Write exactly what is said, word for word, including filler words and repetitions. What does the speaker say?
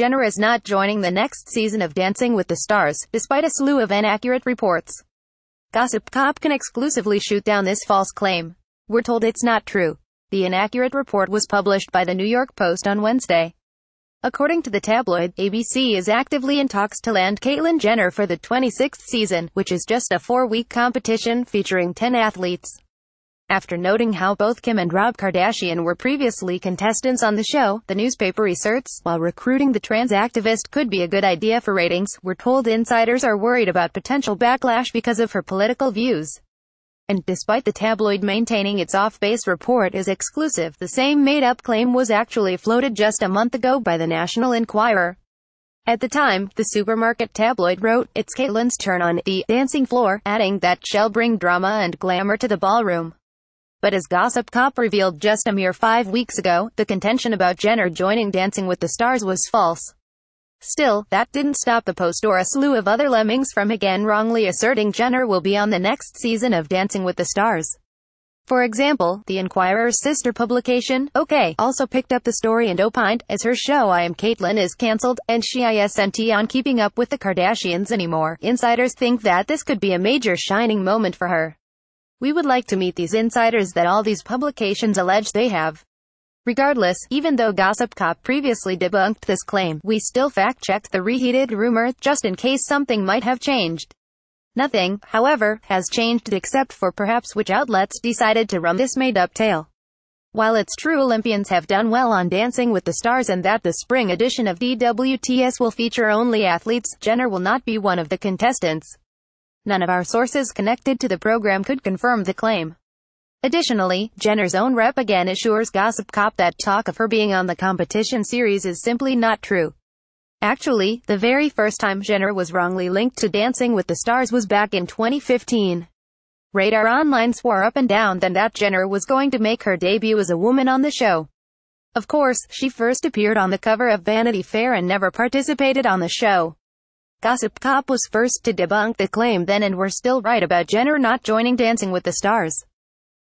Jenner is not joining the next season of Dancing with the Stars, despite a slew of inaccurate reports. Gossip Cop can exclusively shoot down this false claim. We're told it's not true. The inaccurate report was published by the New York Post on Wednesday. According to the tabloid, A B C is actively in talks to land Caitlyn Jenner for the twenty-sixth season, which is just a four-week competition featuring ten athletes. After noting how both Kim and Rob Kardashian were previously contestants on the show, the newspaper asserts, while recruiting the trans activist could be a good idea for ratings, we're told insiders are worried about potential backlash because of her political views. And despite the tabloid maintaining its off-base report is exclusive, the same made-up claim was actually floated just a month ago by the National Enquirer. At the time, the supermarket tabloid wrote, "It's Caitlyn's turn on the dancing floor," adding that she'll bring drama and glamour to the ballroom. But as Gossip Cop revealed just a mere five weeks ago, the contention about Jenner joining Dancing with the Stars was false. Still, that didn't stop the Post or a slew of other lemmings from again wrongly asserting Jenner will be on the next season of Dancing with the Stars. For example, the Enquirer's sister publication, OK, also picked up the story and opined, as her show I Am Caitlyn is cancelled, and she isn't on keeping up with the Kardashians anymore, insiders think that this could be a major shining moment for her. We would like to meet these insiders that all these publications allege they have. Regardless, even though Gossip Cop previously debunked this claim, we still fact-checked the reheated rumor, just in case something might have changed. Nothing, however, has changed except for perhaps which outlets decided to run this made-up tale. While it's true Olympians have done well on Dancing with the Stars and that the spring edition of D W T S will feature only athletes, Jenner will not be one of the contestants. None of our sources connected to the program could confirm the claim. Additionally, Jenner's own rep again assures Gossip Cop that talk of her being on the competition series is simply not true. Actually, the very first time Jenner was wrongly linked to Dancing with the Stars was back in twenty fifteen. Radar Online swore up and down then that Jenner was going to make her debut as a woman on the show. Of course, she first appeared on the cover of Vanity Fair and never participated on the show. Gossip Cop was first to debunk the claim then and were still right about Jenner not joining Dancing with the Stars.